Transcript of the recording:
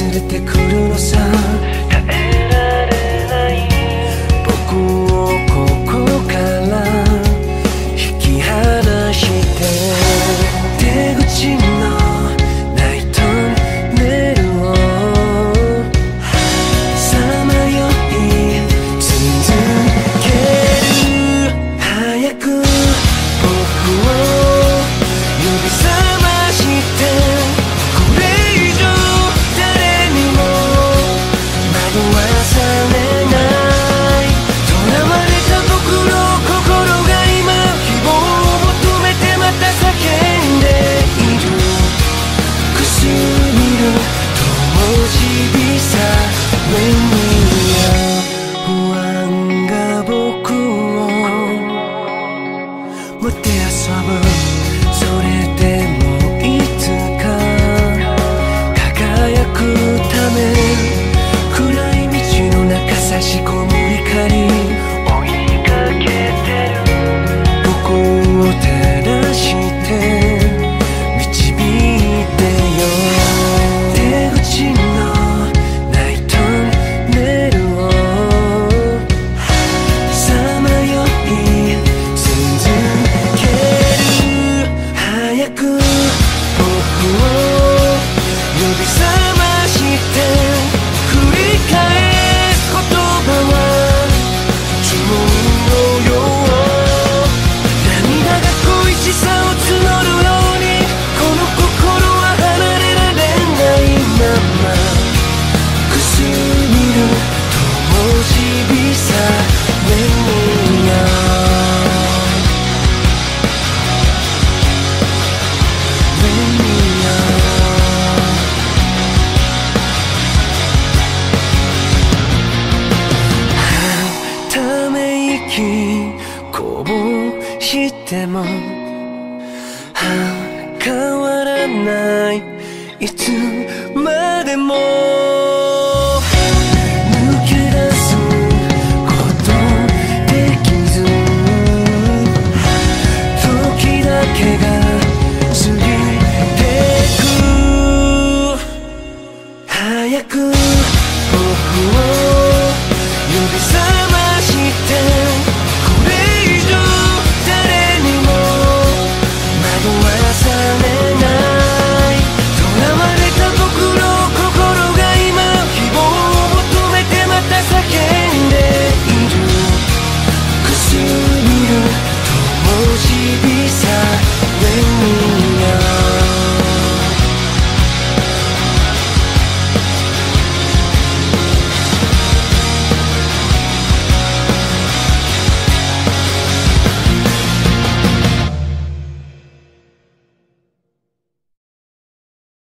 連れてくるのさ。耐えられない僕をここから引き離して、出口のないトンネルをさまよい続ける。早く僕を呼び覚まして、これ以上誰にも惑わされない。囚われた僕の心が今希望を求めてまた叫んでいる。くすみる灯火さ目にや不安が僕をもてあそぶ。それでもいつか輝くため、暗い道の中差し込む光追いかけてる。僕を照らして導いてよ。出口のないトンネルをさまよい続ける。早く僕を呼び覚まして、繰り返す言葉は呪文のよう。涙が恋しさを募るように、この心は離れられないまま。くすみる灯火さ目にやため息こぼしても変わらない、いつまでも抜け出すことできず、時だけが過ぎてく。早く僕を呼び覚まして、